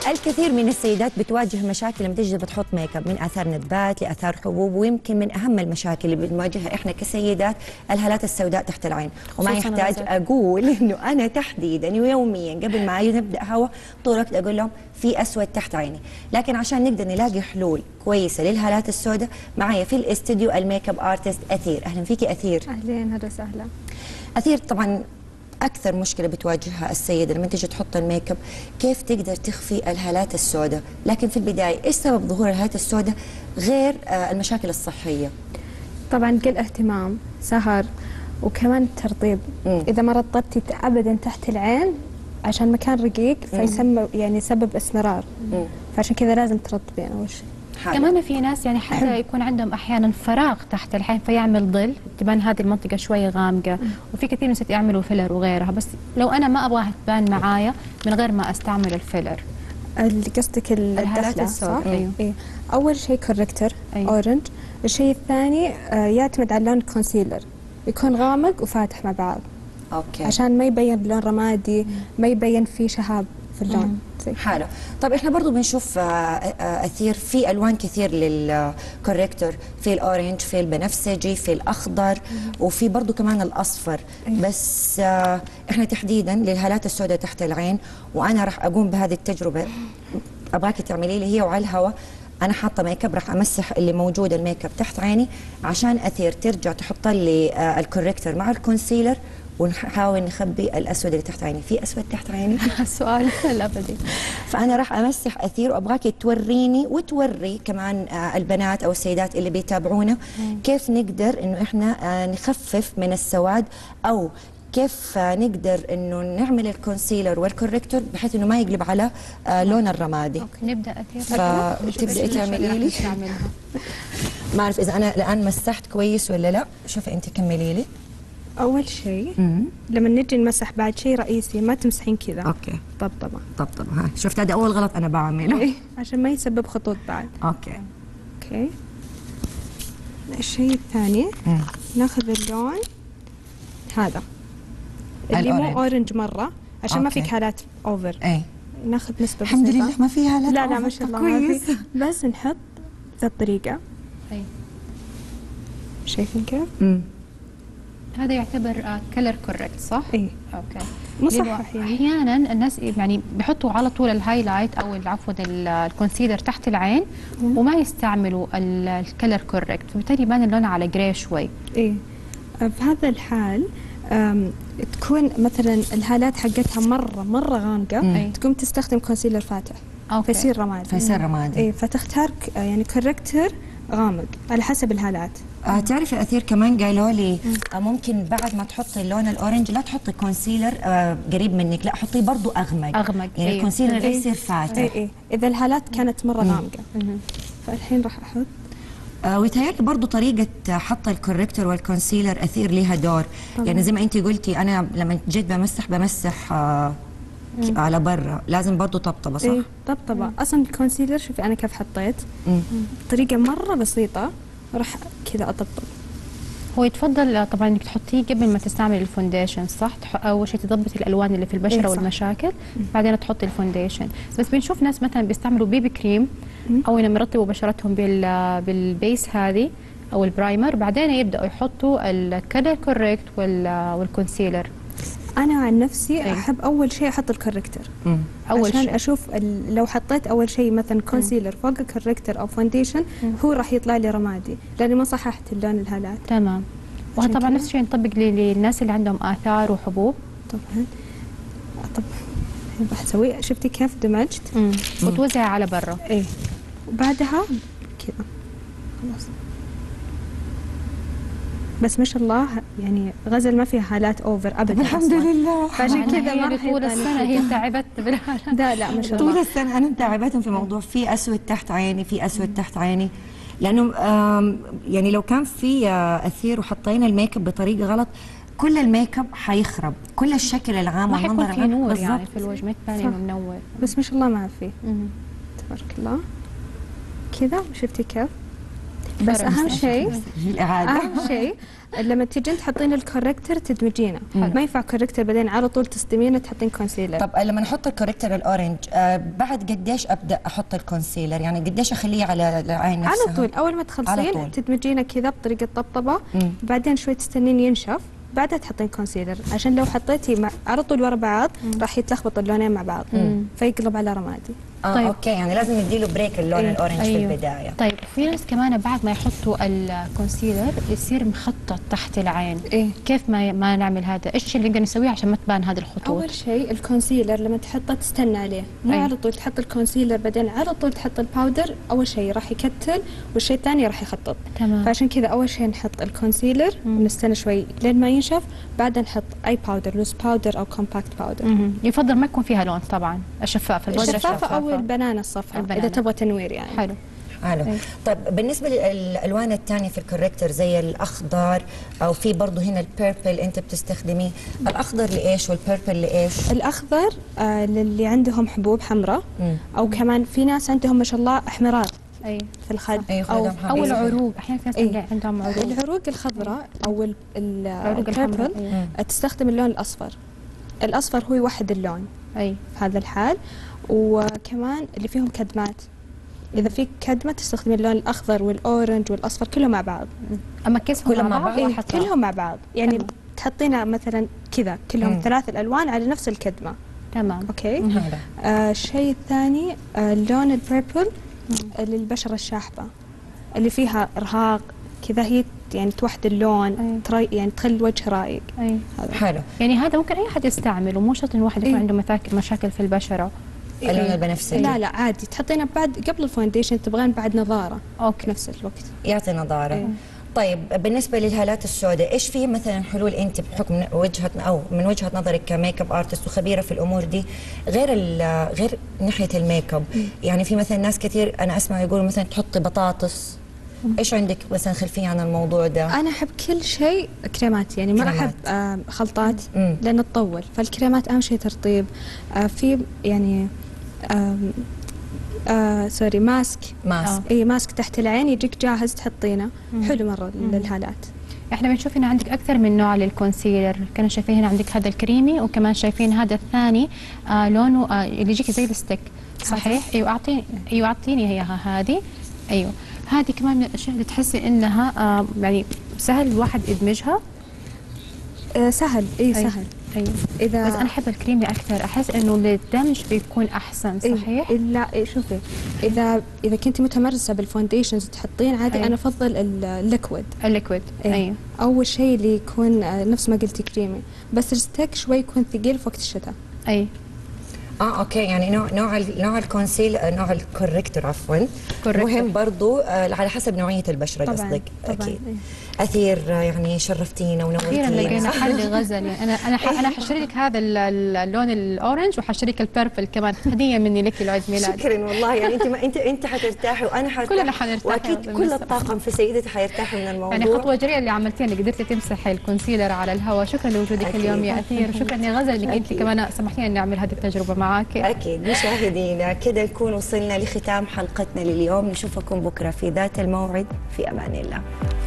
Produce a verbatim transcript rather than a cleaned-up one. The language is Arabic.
الكثير من السيدات بتواجه مشاكل لما تجي بتحط ميك اب، من اثار ندبات لاثار حبوب، ويمكن من اهم المشاكل اللي بنواجهها احنا كسيدات الهالات السوداء تحت العين. وما يحتاج اقول انه انا تحديدا ويوميا قبل ما نبدا هوا طول الوقت اقول لهم في اسود تحت عيني، لكن عشان نقدر نلاقي حلول كويسه للهالات السوداء معايا في الاستديو الميك اب ارتست اثير. اهلا فيكي اثير. اهلين، هلا وسهلا. اثير، طبعا أكثر مشكلة بتواجهها السيدة لما تيجي تحط الميك اب كيف تقدر تخفي الهالات السوداء، لكن في البداية إيش سبب ظهور الهالات السوداء غير آه المشاكل الصحية؟ طبعا قل اهتمام، سهر، وكمان ترطيب. مم. إذا ما رطبتي أبدا تحت العين عشان مكان رقيق فيسمى يعني يسبب اسمرار. مم. فعشان كذا لازم ترطبين أول شيء. كمان في ناس يعني حتى يكون عندهم احيانا فراغ تحت العين فيعمل ظل تبان هذه المنطقه شويه غامقه، وفي كثير من الناس يعملوا فيلر وغيرها، بس لو انا ما ابغاها تبان معايا من غير ما استعمل الفيلر. اللي قصدك الهالات السوداء. ايوه. إيه. اول شيء كوركتر. أيوه. اورنج. الشيء الثاني آه يعتمد على لون الكونسيلر، يكون غامق وفاتح مع بعض. اوكي. عشان ما يبين لون رمادي، ما يبين فيه شهاب في اللون. حلو. طيب احنا برضو بنشوف اثير في الوان كثير للكوريكتور، في الاورنج، في البنفسجي، في الاخضر، وفي برضو كمان الاصفر. بس احنا تحديدا للهالات السوداء تحت العين، وانا راح اقوم بهذه التجربه ابغاكي تعملي لي هي وعلى الهواء. انا حاطه ميك اب، راح امسح اللي موجود الميك اب تحت عيني عشان اثير ترجع تحط لي الكوريكتور مع الكونسيلر، ونحاول نخبي الاسود اللي تحت عيني. في اسود تحت عيني؟ السؤال الابدي. فانا راح امسح اثير وابغاكي توريني وتوري كمان البنات او السيدات اللي بيتابعونا كيف نقدر انه احنا نخفف من السواد، او كيف نقدر انه نعمل الكونسيلر والكوريكتور بحيث انه ما يقلب على لون الرمادي. اوكي نبدا اثير. فتبداي تعملي لي. ما اعرف اذا انا الان مسحت كويس ولا لا. شوفي انت كملي لي. أول شيء لما نجي نمسح بعد شيء رئيسي ما تمسحين كذا. اوكي. طبطبة. طبطبة. ها شفت هذا أول غلط أنا بعمله. إيه عشان ما يسبب خطوط بعد. اوكي. اوكي. الشيء الثاني ناخذ اللون هذا اللي مو اورنج مرة عشان أوكي. ما فيك هالات اوفر. ايه ناخذ نسبة الحمد بسيطة. لله ما في هالات. لا لا ما شاء الله ما في، بس نحط ذا الطريقة. اي شايفين كيف؟ امم هذا يعتبر كلر كوركت صح؟ اي. اوكي. مو صح احيانا. احيانا الناس يعني بيحطوا على طول الهايلايت او عفوا الكونسيلر تحت العين وما يستعملوا الكلر كوركت، فبالتالي يبان اللون على جراي شوي. اي. في هذا الحال تكون مثلا الهالات حقتها مره مره غامقه، تقوم تستخدم كونسيلر فاتح. أوكي. فيصير رمادي. فيصير رمادي. اي فتختار يعني كوركتر غامق على حسب الهالات. آه تعرفي اثير كمان قالوا لي آه ممكن بعد ما تحطي اللون الاورنج لا تحطي كونسيلر آه قريب منك، لا حطيه برضه اغمق. اغمق يعني أيوه. الكونسيلر أيوه. يصير فاتح. اي اي اذا الهالات كانت مره غامقه. فالحين راح احط آه ويتهيألي برضه طريقة حط الكوريكتور والكونسيلر أثير لها دور. طبعا. يعني زي ما أنت قلتي أنا لما جيت بمسح بمسح آه على برا، لازم برضه طبطبة صح؟ إيه طبطبة. مم. أصلا الكونسيلر شوفي أنا كيف حطيت. مم. طريقة مرة بسيطة راح كذا أطبطب. هو يتفضل طبعا انك تحطيه قبل ما تستعمل الفونديشن صح؟ اول شيء تضبطي الالوان اللي في البشره. إيه والمشاكل، بعدين تحطي الفونديشن. بس بنشوف ناس مثلا بيستعملوا بيبي كريم او انهم يرطبوا بشرتهم بال بالبيس هذه او البرايمر، بعدين يبداوا يحطوا الكلر كوريكت والكونسيلر. انا عن نفسي أيه. احب اول شيء احط الكوريكتور اول عشان شيء. اشوف لو حطيت اول شيء مثلا كونسيلر فوق الكوريكتور او فونديشن هو راح يطلع لي رمادي لاني ما صححت اللون الهالات. تمام. وهذا طبعا نفس الشيء ينطبق للناس اللي عندهم اثار وحبوب. طبعا. طب راح اسوي شفتي كيف دمجت وتوزعي على برا. ايه وبعدها كذا خلاص. بس ما شاء الله يعني غزل ما فيها هالات اوفر ابدا. الحمد لله. فعشان كذا ما طول السنه هي تعبت بالهالات. لا لا ما شاء الله طول السنه انا متعبتهم في موضوع في اسود تحت عيني، في اسود تحت عيني، لانه يعني لو كان في اثير وحطينا الميك اب بطريقه غلط كل الميك اب حيخرب، كل الشكل العام والمنظر العام. ما حيكون في نور يعني في الوجه، ما تبان انه منور. بس ما شاء الله ما في. تبارك الله. كذا شفتي كيف؟ بس فرق اهم مستشفى. شيء الاعاده اهم شيء لما تجين تحطين الكوركتر تدمجينه، ما ينفع كوركتر بعدين على طول تصدمينه تحطين كونسيلر. طب لما نحط الكوريكتور الاورنج آه بعد قديش ابدا احط الكونسيلر؟ يعني قديش اخليه على العين نفسها؟ على طول اول ما على طول. تخلصين تدمجينه كذا بطريقه طبطبه، مم. بعدين شوي تستنين ينشف، بعدها تحطين كونسيلر، عشان لو حطيتي مع على طول ورا بعض راح يتلخبط اللونين مع بعض فيقلب على رمادي. اه طيب. اوكي، يعني لازم نديله بريك اللون أيوه. الاورنج أيوه. في البدايه. طيب في ناس كمان بعد ما يحطوا الكونسيلر يصير مخطط تحت العين. إيه. كيف ما ما نعمل هذا؟ ايش اللي نقدر نسويه عشان ما تبان هذه الخطوط؟ اول شيء الكونسيلر لما تحطه تستنى عليه، مو أي. على طول تحط الكونسيلر بعدين على طول تحط الباودر. اول شيء راح يكتل والشيء الثاني راح يخطط. تمام. فعشان كذا اول شيء نحط الكونسيلر ونستنى شوي لين ما ينشف، بعدين نحط اي باودر، لوز باودر او كومباكت باودر. مهم. يفضل ما يكون فيها لون طبعا، الشفاف البودرة الشفافه او البنانه الصفراء البنانة. اذا تبغى تنوير يعني. حلو. حلو. أي. طيب بالنسبه للالوان الثانيه في الكوريكتور زي الاخضر او في برضه هنا البيربل انت بتستخدميه، الاخضر لايش والبيربل لايش؟ الاخضر آه للي عندهم حبوب حمراء، مم. او كمان في ناس عندهم ما شاء الله احمرار اي في الخد أي او خدم حمراء. او العروق، احيانا في ناس إيه. عندهم عروق. العروق الخضراء او ال- ال- العروق البيربل الحمراء. أي. تستخدم اللون الاصفر. الاصفر هو يوحد اللون اي في هذا الحال. وكمان اللي فيهم كدمات، اذا في كدمه تستخدمي اللون الاخضر والاورنج والاصفر كله مع بعض. اما كيسهم كلهم مع مع بعض بعض؟ إيه وأحطها. كلهم مع بعض، يعني تمام. تحطينا مثلا كذا كلهم مم. ثلاث الالوان على نفس الكدمه. تمام. اوكي. هذا آه الشيء الثاني آه اللون البيربل للبشره الشاحبه اللي فيها ارهاق كذا، هي يعني توحد اللون. أي. تري يعني تخلي الوجه رايق. اي هذا حلو. يعني هذا ممكن اي حد يستعمله، مو شرط ان الواحد يكون إيه. عنده مشاكل مشاكل في البشره. اللون البنفسجي لا لا عادي تحطينه بعد قبل الفاونديشن، تبغين بعد نظاره اوكي. في نفس الوقت. يعطي نظاره. إيه. طيب بالنسبه للهالات السوداء ايش في مثلا حلول انت بحكم وجهه او من وجهه نظرك كميك اب ارتست وخبيره في الامور دي غير غير ناحيه الميك اب؟ يعني في مثلا ناس كثير انا اسمع يقولوا مثلا تحطي بطاطس، ايش عندك مثلا خلفيه عن الموضوع ده؟ انا احب كل شيء كريمات، يعني ما كريمات. احب آه خلطات مم. لان تطول، فالكريمات اهم شيء ترطيب. آه في يعني آم، آه سوري ماسك. ماسك. اي ماسك تحت العين يجيك جاهز تحطينه، حلو مره للهالات. احنا بنشوف هنا عندك اكثر من نوع للكونسيلر، كنا شايفين هنا عندك هذا الكريمي وكمان شايفين هذا الثاني آه لونه آه اللي يجيك زي الستيك. صحيح؟ ايوه اعطيني ايوه اعطيني هي هذه. ايوه هذه كمان من الاشياء اللي تحسي انها آه يعني سهل الواحد يدمجها. آه سهل اي أي. سهل. ايوه اذا بس انا احب الكريمي اكثر، احس انه للدمج بيكون احسن. صحيح؟ إيه لا إيه شوفي، اذا اذا كنت متمرسه بالفونديشنز تحطين عادي. أي. انا افضل الليكويد. الليكويد. إيه. ايوه اول شيء اللي يكون آه، نفس ما قلتي كريمي، بس الستيك شوي يكون ثقيل في وقت الشتاء. اي اه اوكي، يعني نوع نوع ال- نوع الكونسيل نوع الكوريكتور عفوا كوريكتور. مهم برضو آه على حسب نوعيه البشره طبعاً، قصدك. طبعاً، اكيد. إيه. اثير آه، يعني شرفتينا اخيرا لقينا ونورتينا. حل غزل. يعني انا انا ح- انا حشتري لك هذا ال- ال- اللون الاورنج وحشتري لك البيربل كمان هديه مني لك لعيد ميلاد. شكرا والله، يعني انت ما انت انت حترتاحي وانا حرتاح، كلنا حنرتاح واكيد كل بالمستقبل. الطاقم في سيدتي حيرتاحوا من الموضوع. يعني خطوه جريئه اللي عملتيها، اللي قدرتي تمسحي الكونسيلر على الهواء. شكرا لوجودك أكيد. اليوم يا اثير، وشكرا يا غزل انك انت أكيد. كمان سمحتينا ان نعمل هذه التجربه معك. اكيد. مشاهدينا كده نكون وصلنا لختام حلقتنا لليوم، نشوفكم بكره في ذات الموعد، في امان الله.